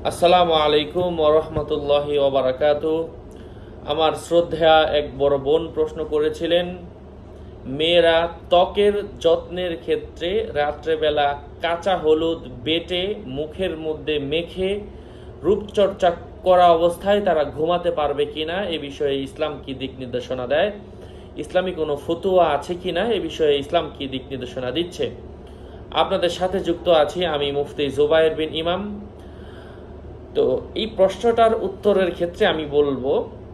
আসসালামু আলাইকুম ওয়া রাহমাতুল্লাহি ওয়া বারাকাতুহু। আমার শ্রদ্ধা এক বড় বোন প্রশ্ন করেছিলেন, মেয়েরা ত্বকের যত্নের ক্ষেত্রে রাত্রেবেলা কাঁচা হলুদ বেটে মুখের মধ্যে মেখে রূপচর্চা করা অবস্থায় তারা ঘুমাতে পারবে কিনা, এ বিষয়ে ইসলাম কি দিক নির্দেশনা দেয়, ইসলামী কোনো ফতোয়া আছে কিনা, এ বিষয়ে ইসলাম কি দিক নির্দেশনা দিচ্ছে। আপনাদের সাথে যুক্ত আছি আমি মুফতি জুবায়ের বিন ইমাম। তো এই প্রশ্নটার উত্তরের ক্ষেত্রে আমি বলবো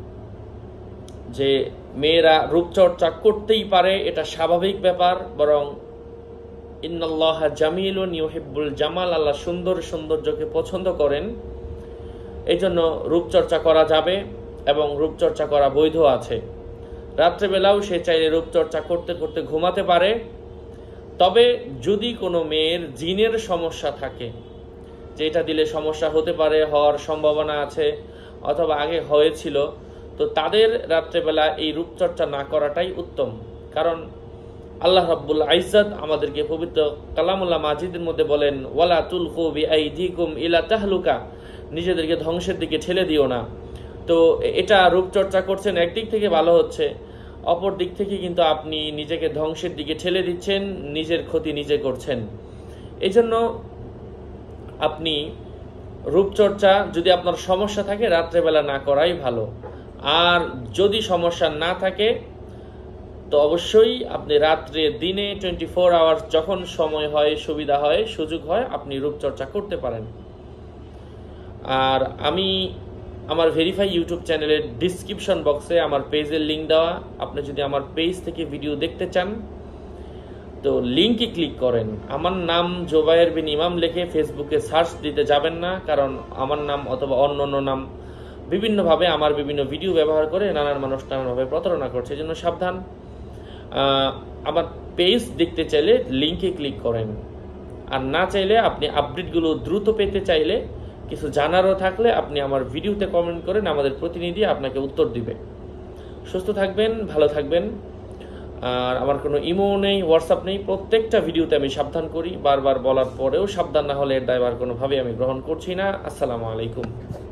যে মেয়েরা রূপচর্চা করতেই পারে, এটা স্বাভাবিক ব্যাপার। বরং ইন্নাল্লাহা জামিলুন ইউহিব্বুল জামাল, আল্লাহ সৌন্দর্যকে পছন্দ করেন, এই জন্য রূপচর্চা করা যাবে এবং রূপচর্চা করা বৈধ আছে। রাত্রেবেলাও সে চাইলে রূপচর্চা করতে করতে ঘুমাতে পারে। তবে যদি কোনো মেয়ের জিনের সমস্যা থাকে, যেটা দিলে সমস্যা হতে পারে, হওয়ার সম্ভাবনা আছে অথবা আগে হয়েছিল, তো তাদের রাত্রেবেলা এই রূপচর্চা না করাটাই উত্তম। কারণ আল্লাহ রাব্বুল ইজ্জত আমাদেরকে পবিত্র কালামুল্লাহ মাজিদের মধ্যে বলেন, ওয়ালা তুলকু বিআইদিকুম ইলা তাহলুকা, নিজেদেরকে ধ্বংসের দিকে ঠেলে দিও না। তো এটা রূপচর্চা করছেন, একদিক থেকে ভালো হচ্ছে, অপর দিক থেকে কিন্তু আপনি নিজেকে ধ্বংসের দিকে ঠেলে দিচ্ছেন, নিজের ক্ষতি নিজে করছেন। এই জন্য আপনি রূপচর্চা যদি আপনার সমস্যা থাকে রাত্রেবেলা না করাই ভালো। আর যদি সমস্যা না থাকে তো অবশ্যই আপনি রাত্রে দিনে 24 আওয়ার্স যখন সময় হয়, সুবিধা হয়, সুযোগ হয়, আপনি রূপচর্চা করতে পারেন। আর আমি আমার ভেরিফাই ইউটিউব চ্যানেলের ডিসক্রিপশন বক্সে আমার পেজের লিঙ্ক দেওয়া, আপনি যদি আমার পেজ থেকে ভিডিও দেখতে চান তো লিঙ্কে ক্লিক করেন। আমার নাম জুবায়ের বিন ইমাম লিখে ফেসবুকে সার্চ দিতে যাবেন না, কারণ আমার নাম অথবা অন্য নাম বিভিন্নভাবে আমার বিভিন্ন ভিডিও ব্যবহার করে নানান মানুষ নানানভাবে প্রতারণা করছে, এই জন্য সাবধান। আমার পেজ দেখতে চাইলে লিঙ্কে ক্লিক করেন, আর না চাইলে আপনি আপডেটগুলো দ্রুত পেতে চাইলে, কিছু জানারও থাকলে আপনি আমার ভিডিওতে কমেন্ট করেন, আমাদের প্রতিনিধি আপনাকে উত্তর দিবে। সুস্থ থাকবেন, ভালো থাকবেন। আর আমার কোনো ইমো নেই, হোয়াটসঅ্যাপ নেই, প্রত্যেকটা ভিডিওতে আমি সাবধান করি, বারবার বলার পরেও সাবধান না হলে এর দায়ভার কোনোভাবেই আমি গ্রহণ করছি না। আসসালামু আলাইকুম।